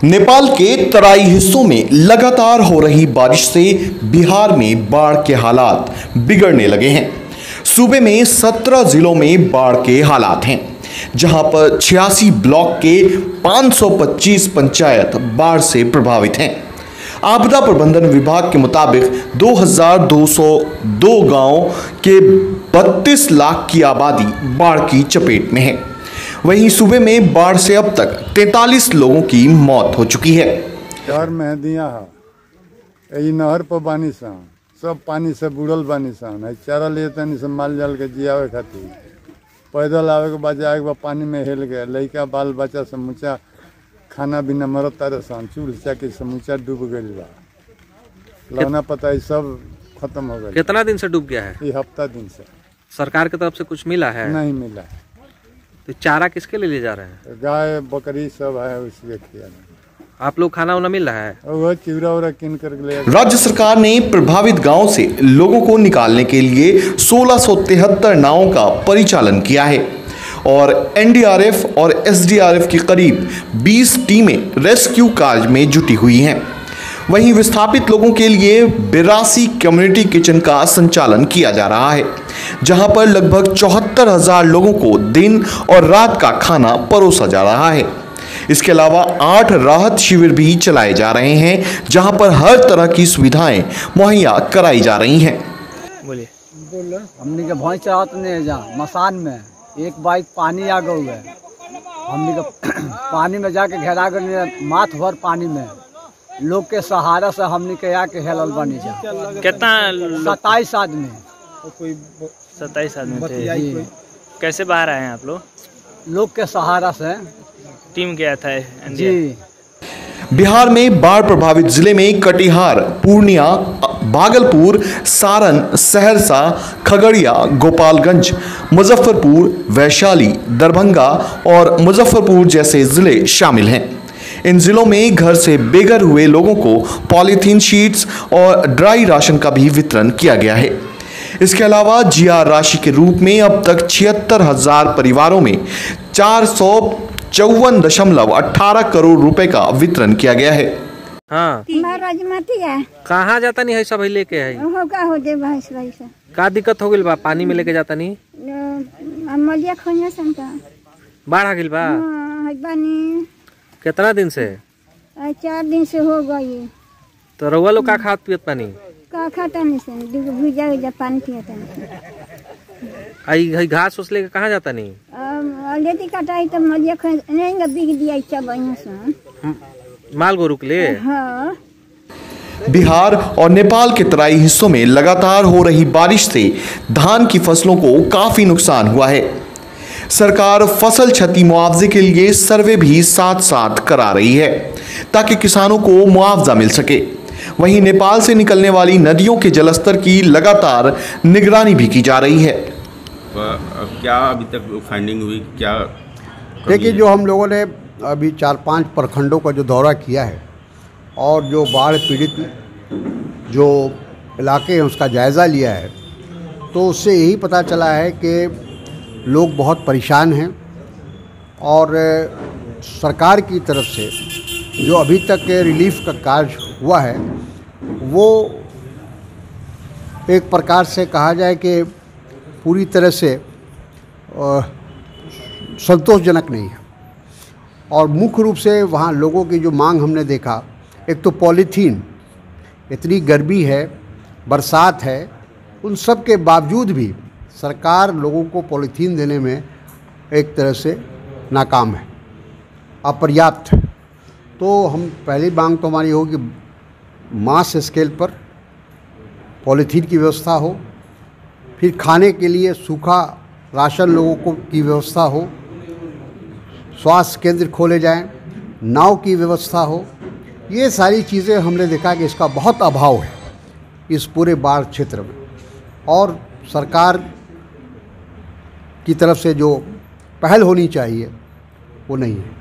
नेपाल के तराई हिस्सों में लगातार हो रही बारिश से बिहार में बाढ़ के हालात बिगड़ने लगे हैं। सूबे में 17 जिलों में बाढ़ के हालात हैं, जहां पर 86 ब्लॉक के 525 पंचायत बाढ़ से प्रभावित हैं। आपदा प्रबंधन विभाग के मुताबिक 2202 गांव के 32 लाख की आबादी बाढ़ की चपेट में है। वहीं सूबे में बाढ़ से अब तक 43 लोगों की मौत हो चुकी है। शहर में दिया है नहर पर बानी सन, सब पानी से बुड़ल बानी सन। चारा ले तनी से माल जाल के जियावे खातिर पैदल आवे के बाद जाए के पानी में हेल गए। लड़का बाल बच्चा समूचा खाना बिना मरत तारे सन, चूल्ह चाकी समूचा डूब गई बा। लौना पता सब खत्म हो गया। कितना दिन से डूब गया है? ये हफ्ता दिन से। सरकार की तरफ से कुछ मिला है? नहीं मिला है। तो चारा किसके लिए ले जा रहे हैं? गाय बकरी सब है, उसके खिलाना। आप लोग खाना उना मिल रहा है? वो चिवरा उरा किन कर ले। राज्य सरकार ने प्रभावित गांव से लोगों को निकालने के लिए 1673 नावों का परिचालन किया है और एनडीआरएफ और एसडीआरएफ की करीब 20 टीमें रेस्क्यू कार्य में जुटी हुई हैं। वहीं विस्थापित लोगों के लिए 82 कम्युनिटी किचन का संचालन किया जा रहा है, जहां पर लगभग 74,000 लोगों को दिन और रात का खाना परोसा जा रहा है। इसके अलावा 8 राहत शिविर भी चलाए जा रहे हैं, जहां पर हर तरह की सुविधाएं मुहैया कराई जा रही हैं। बोलिए। हमने के भैंस चरात नहीं जा मसान में एक बाइक पानी आ गई है। हमने के पानी में जाके घेरा गए, माथ भर पानी में लोग के सहारा से हमने के आके हेलल बनी जा। कितना? 27 आदमी। 27 आदमी थे। कैसे बाहर आए हैं आप लोग? लोग के सहारा से। टीम गया था जी। बिहार में बाढ़ प्रभावित जिले में कटिहार, पूर्णिया, भागलपुर, सारण, सहरसा, खगड़िया, गोपालगंज, मुजफ्फरपुर, वैशाली, दरभंगा और मुजफ्फरपुर जैसे जिले शामिल हैं। इन जिलों में घर से बेघर हुए लोगों को पॉलीथीन शीट्स और ड्राई राशन का भी वितरण किया गया है। इसके अलावा जीआर राशि के रूप में अब तक 76,000 परिवारों में 454.18 करोड़ रुपए का वितरण किया गया है। हाँ, कहाँ जाता नहीं है? सब लेके है का दिक्कत हो गई बा? पानी में लेके जाता नहीं? बाढ़ आ गई बा? कितना दिन से? 4 दिन से हो गई। तो रउआ लोग का खात पियत पानी? का खाता नहीं से भुजा पानी पियता आई घास उस लेके कहाँ जाता नहीं? लेती कटाई तो मलिया नहीं बिक दिया माल गोरु के लिए। हाँ। बिहार और नेपाल के तराई हिस्सों में लगातार हो रही बारिश से धान की फसलों को काफी नुकसान हुआ है। सरकार फसल क्षति मुआवजे के लिए सर्वे भी साथ साथ करा रही है ताकि किसानों को मुआवजा मिल सके। वहीं नेपाल से निकलने वाली नदियों के जलस्तर की लगातार निगरानी भी की जा रही है। क्या अभी तक फाइंडिंग हुई? क्या देखिए, जो हम लोगों ने अभी 4-5 प्रखंडों का जो दौरा किया है और जो बाढ़ पीड़ित जो इलाके हैं उसका जायज़ा लिया है, तो उससे यही पता चला है कि लोग बहुत परेशान हैं और सरकार की तरफ से जो अभी तक रिलीफ का कार्य हुआ है वो एक प्रकार से कहा जाए कि पूरी तरह से संतोषजनक नहीं है। और मुख्य रूप से वहाँ लोगों की जो मांग हमने देखा, एक तो पॉलीथीन, इतनी गर्मी है, बरसात है, उन सब के बावजूद भी सरकार लोगों को पॉलीथीन देने में एक तरह से नाकाम है, अपर्याप्त है। तो हम पहली मांग तो हमारी हो कि मास स्केल पर पॉलीथीन की व्यवस्था हो, फिर खाने के लिए सूखा राशन लोगों को की व्यवस्था हो, स्वास्थ्य केंद्र खोले जाएं, नाव की व्यवस्था हो। ये सारी चीज़ें हमने देखा कि इसका बहुत अभाव है इस पूरे बाढ़ क्षेत्र में, और सरकार की तरफ से जो पहल होनी चाहिए वो नहीं है।